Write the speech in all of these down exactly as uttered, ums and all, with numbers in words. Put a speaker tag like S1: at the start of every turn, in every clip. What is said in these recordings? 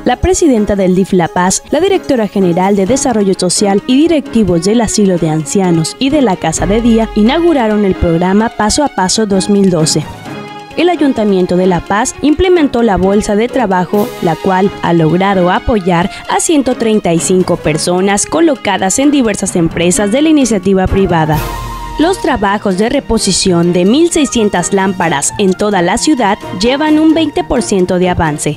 S1: La presidenta del D I F La Paz, la directora general de Desarrollo Social y directivos del Asilo de Ancianos y de la Casa de Día inauguraron el programa Paso a Paso dos mil doce. El Ayuntamiento de La Paz implementó la bolsa de trabajo, la cual ha logrado apoyar a ciento treinta y cinco personas colocadas en diversas empresas de la iniciativa privada. Los trabajos de reposición de mil seiscientas lámparas en toda la ciudad llevan un veinte por ciento de avance.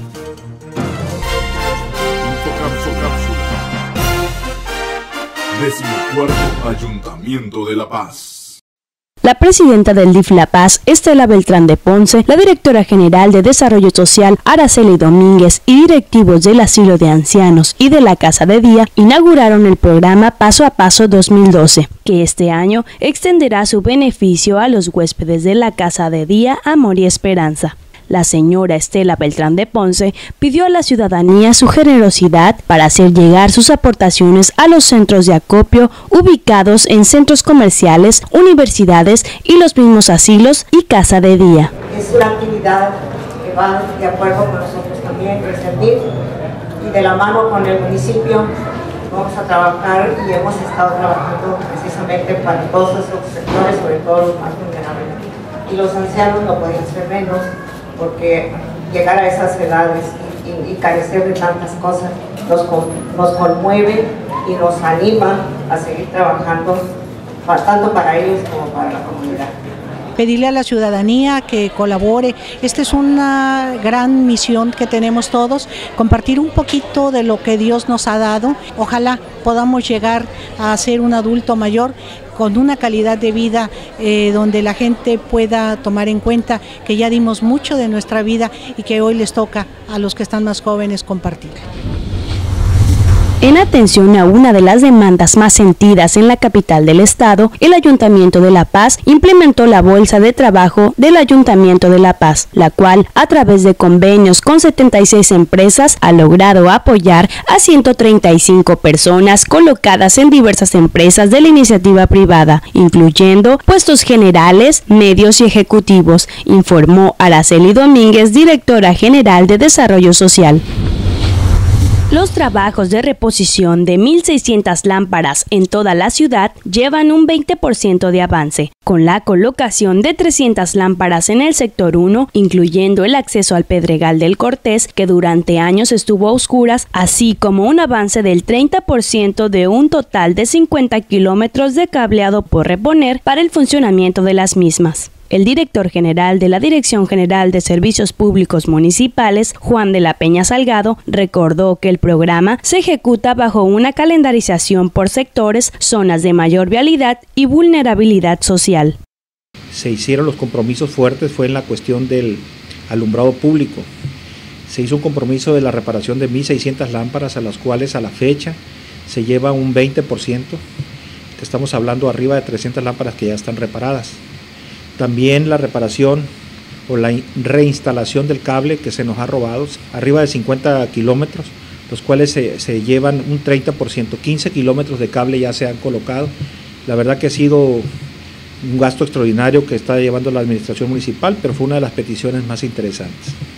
S2: Decimocuarto Ayuntamiento de La Paz.
S1: La presidenta del D I F La Paz, Estela Beltrán de Ponce, la directora general de Desarrollo Social, Araceli Domínguez, y directivos del Asilo de Ancianos y de la Casa de Día inauguraron el programa Paso a Paso dos mil doce, que este año extenderá su beneficio a los huéspedes de la Casa de Día Amor y Esperanza. La señora Estela Beltrán de Ponce pidió a la ciudadanía su generosidad para hacer llegar sus aportaciones a los centros de acopio ubicados en centros comerciales, universidades y los mismos asilos y casa de día.
S3: Es una actividad que va de acuerdo con nosotros también, Reservir, y de la mano con el municipio vamos a trabajar y hemos estado trabajando precisamente para todos esos sectores, sobre todo los más vulnerables. Y los ancianos no podían ser menos, porque llegar a esas edades y, y, y carecer de tantas cosas nos, nos conmueve y nos anima a seguir trabajando tanto para ellos como para la comunidad.
S4: Pedirle a la ciudadanía que colabore. Esta es una gran misión que tenemos todos, compartir un poquito de lo que Dios nos ha dado. Ojalá podamos llegar a ser un adulto mayor con una calidad de vida eh, donde la gente pueda tomar en cuenta que ya dimos mucho de nuestra vida y que hoy les toca a los que están más jóvenes compartir.
S1: En atención a una de las demandas más sentidas en la capital del estado, el Ayuntamiento de La Paz implementó la Bolsa de Trabajo del Ayuntamiento de La Paz, la cual, a través de convenios con setenta y seis empresas, ha logrado apoyar a ciento treinta y cinco personas colocadas en diversas empresas de la iniciativa privada, incluyendo puestos generales, medios y ejecutivos, informó Araceli Domínguez, directora general de Desarrollo Social. Los trabajos de reposición de mil seiscientas lámparas en toda la ciudad llevan un veinte por ciento de avance, con la colocación de trescientas lámparas en el sector uno, incluyendo el acceso al Pedregal del Cortés, que durante años estuvo a oscuras, así como un avance del treinta por ciento de un total de cincuenta kilómetros de cableado por reponer para el funcionamiento de las mismas. El director general de la Dirección General de Servicios Públicos Municipales, Juan de la Peña Salgado, recordó que el programa se ejecuta bajo una calendarización por sectores, zonas de mayor vialidad y vulnerabilidad social.
S5: Se hicieron los compromisos fuertes, fue en la cuestión del alumbrado público. Se hizo un compromiso de la reparación de mil seiscientas lámparas, a las cuales a la fecha se lleva un veinte por ciento. Estamos hablando arriba de trescientas lámparas que ya están reparadas. También la reparación o la reinstalación del cable que se nos ha robado, arriba de cincuenta kilómetros, los cuales se, se llevan un treinta por ciento, quince kilómetros de cable ya se han colocado. La verdad que ha sido un gasto extraordinario que está llevando la administración municipal, pero fue una de las peticiones más interesantes.